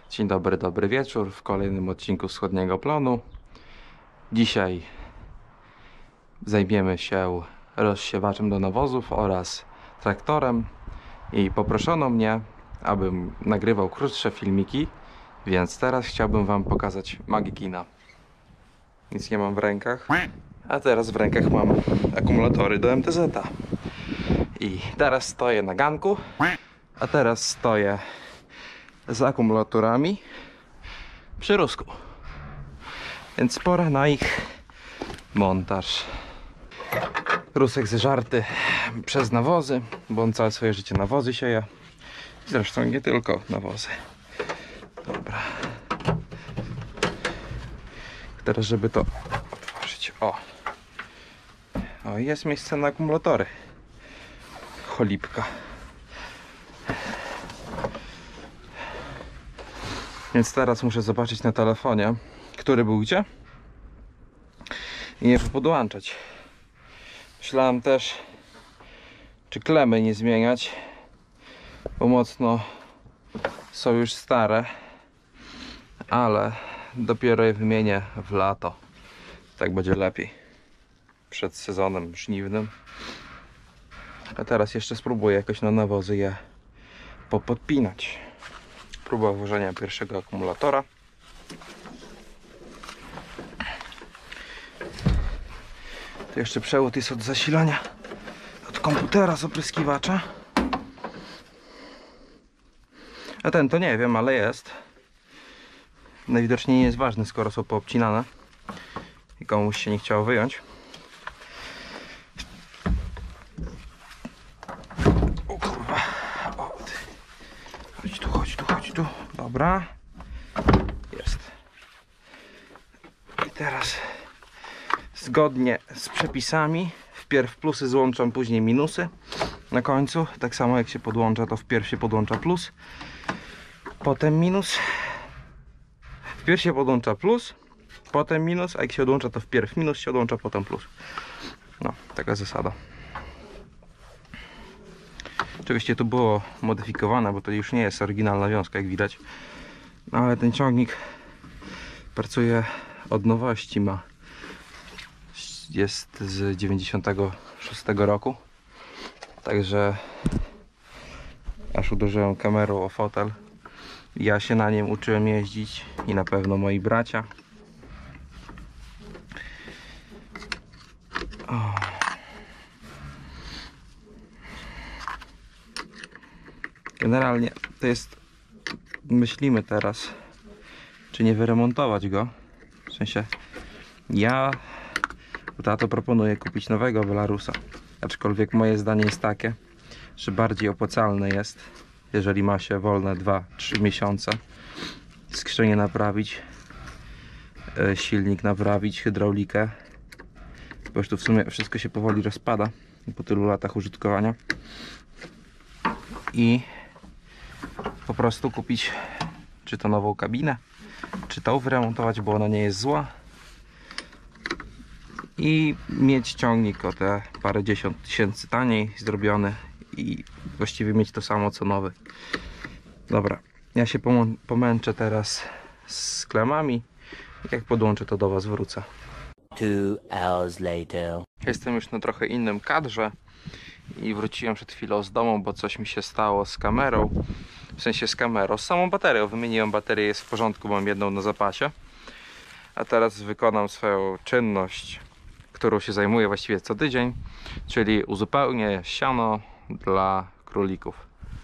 Dzień dobry, dobry wieczór w kolejnym odcinku Wschodniego Planu. Dzisiaj zajmiemy się rozsiewaczem do nawozów oraz traktorem i poproszono mnie, abym nagrywał krótsze filmiki, więc teraz chciałbym wam pokazać magię kina. Nic nie mam w rękach, a teraz w rękach mam akumulatory do MTZ-a. I teraz stoję na ganku, a teraz stoję z akumulatorami przy rusku, więc pora na ich montaż. Rusek zeżarty przez nawozy, bo on całe swoje życie nawozy sieje. Zresztą nie tylko nawozy. Dobra. Teraz żeby to otworzyć. O, jest miejsce na akumulatory. Cholipka. Więc teraz muszę zobaczyć na telefonie, który był gdzie i je podłączać. Myślałem też, czy klemy nie zmieniać, bo mocno są już stare, ale dopiero je wymienię w lato. Tak będzie lepiej przed sezonem żniwnym. A teraz jeszcze spróbuję jakoś na nawozy je popodpinać. Próba włożenia pierwszego akumulatora. To jeszcze przewód jest od zasilania od komputera z opryskiwacza. A ten to nie wiem, ale jest. Najwidoczniej nie jest ważny, skoro są poobcinane i komuś się nie chciało wyjąć. O kurwa. O, ty. Chodź tu. Dobra. Jest. I teraz zgodnie z przepisami wpierw plusy złączam, później minusy na końcu. Tak samo jak się podłącza, to wpierw się podłącza plus, potem minus. Wpierw się podłącza plus, potem minus, a jak się odłącza, to wpierw minus się odłącza, potem plus. No, taka zasada. Oczywiście to było modyfikowane, bo to już nie jest oryginalna wiązka, jak widać. No, ale ten ciągnik pracuje od nowości, jest z 96 roku. Także aż uderzyłem kamerą o fotel. Ja się na nim uczyłem jeździć i na pewno moi bracia. O. Generalnie to jest, myślimy teraz, czy nie wyremontować go. W sensie ja tato proponuję kupić nowego Belarusa, aczkolwiek moje zdanie jest takie, że bardziej opłacalne jest, jeżeli ma się wolne 2-3 miesiące, skrzynię naprawić, silnik naprawić, hydraulikę, bo już tu w sumie wszystko się powoli rozpada po tylu latach użytkowania, i po prostu kupić czy to nową kabinę, czy tą wyremontować, bo ona nie jest zła, i mieć ciągnik o te parędziesiąt tysięcy taniej zrobiony i właściwie mieć to samo co nowy. Dobra, ja się pomęczę teraz z klemami. Jak podłączę, to do was wrócę. 2 hours later. Jestem już na trochę innym kadrze i wróciłem przed chwilą z domu, bo coś mi się stało z kamerą. W sensie z kamerą, z samą baterią. Wymieniłem baterię, jest w porządku, mam jedną na zapasie. A teraz wykonam swoją czynność, którą się zajmuję właściwie co tydzień, czyli uzupełnię siano dla królików.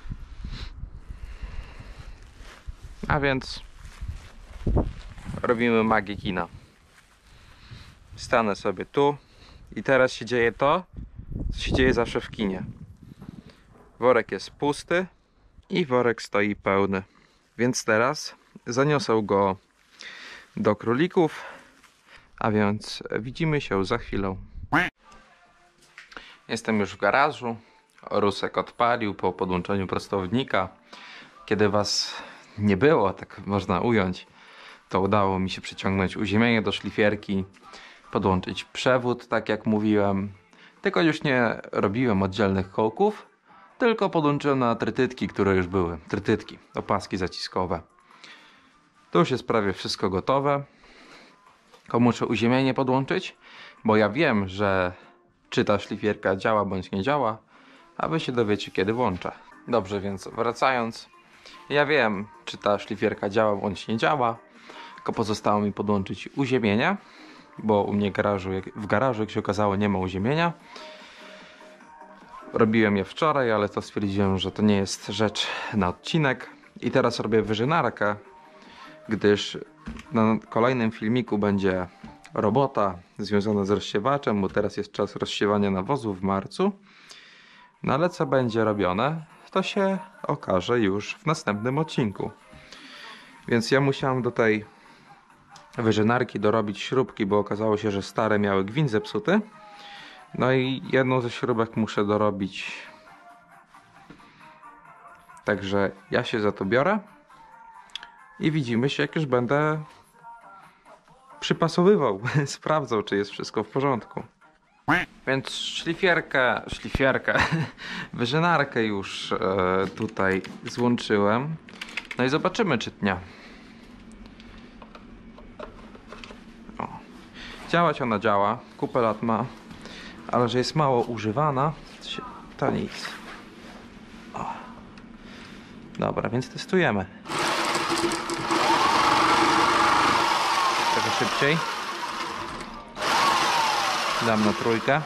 A więc robimy magię kina. Stanę sobie tu i teraz się dzieje to, co się dzieje zawsze w kinie. Worek jest pusty i worek stoi pełny. Więc teraz zaniosę go do królików, a więc widzimy się za chwilę. Jestem już w garażu. Rusek odpalił po podłączeniu prostownika. Kiedy was nie było, tak można ująć, to udało mi się przyciągnąć uziemienie do szlifierki, podłączyć przewód, tak jak mówiłem. Tylko już nie robiłem oddzielnych kołków, tylko podłączyłem na trytytki, które już były. Trytytki, opaski zaciskowe. Tu już jest prawie wszystko gotowe. Tylko muszę uziemienie podłączyć, bo ja wiem, że czy ta szlifierka działa bądź nie działa, a wy się dowiecie, kiedy włączę. Dobrze, więc wracając, ja wiem, czy ta szlifierka działa bądź nie działa, tylko pozostało mi podłączyć uziemienie, bo u mnie w garażu, jak się okazało, nie ma uziemienia. Robiłem je wczoraj, ale to stwierdziłem, że to nie jest rzecz na odcinek. I teraz robię wyżynarkę, gdyż na kolejnym filmiku będzie robota związana z rozsiewaczem, bo teraz jest czas rozsiewania nawozów w marcu. No ale co będzie robione, to się okaże już w następnym odcinku. Więc ja musiałem do tej wyżynarki dorobić śrubki, bo okazało się, że stare miały gwint zepsuty. No i jedną ze śrubek muszę dorobić. Także ja się za to biorę. I widzimy się, jak już będę przypasowywał, sprawdzał, czy jest wszystko w porządku. Więc szlifierkę, wyżynarkę już tutaj złączyłem. No i zobaczymy, czy dnia. O. Działać ona działa, kupę lat ma, ale że jest mało używana, to nic. O. Dobra, więc testujemy. Trochę szybciej. Dam na trójkę.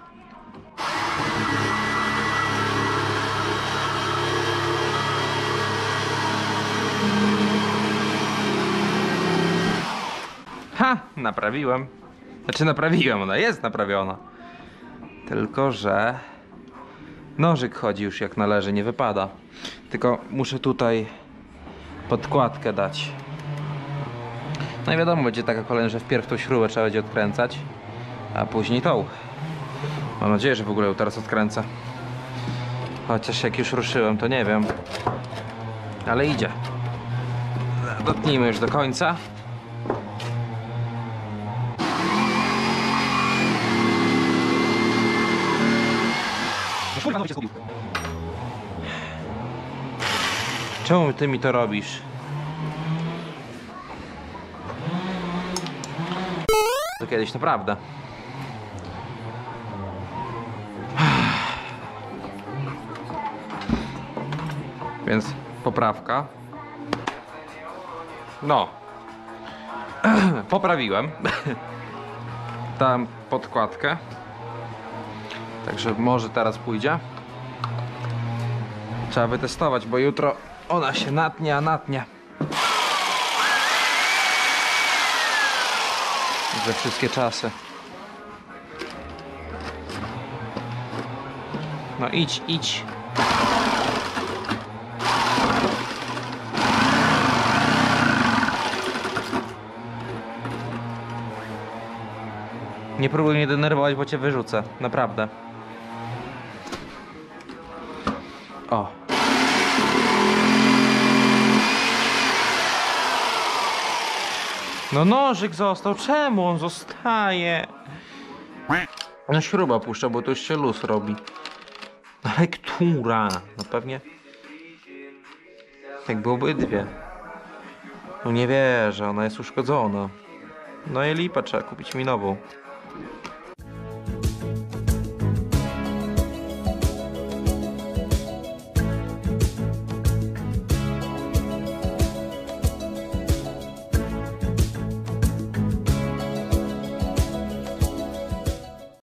Ha! Naprawiłem. Znaczy naprawiłem, ona jest naprawiona. Tylko że nożyk chodzi już jak należy, nie wypada. Tylko muszę tutaj podkładkę dać. No i wiadomo, będzie taka kolejna, że wpierw tą śrubę trzeba będzie odkręcać, a później tą. Mam nadzieję, że w ogóle ją teraz odkręcę. Chociaż jak już ruszyłem, to nie wiem. Ale idzie. Dotnijmy już do końca. Czemu ty mi to robisz? To kiedyś naprawdę. Więc poprawka. No. Poprawiłem. Dałem podkładkę. Także może teraz pójdzie. Trzeba wytestować, bo jutro ona się natnie, a natnie. We wszystkie czasy. No idź, idź. Nie próbuj mnie denerwować, bo cię wyrzucę. Naprawdę. O. No nożyk został. Czemu on zostaje? No śruba puszcza, bo to już się luz robi. Ale która? No pewnie. Jakby obydwie. No nie wierzę, ona jest uszkodzona. No i lipa, trzeba kupić mi nową.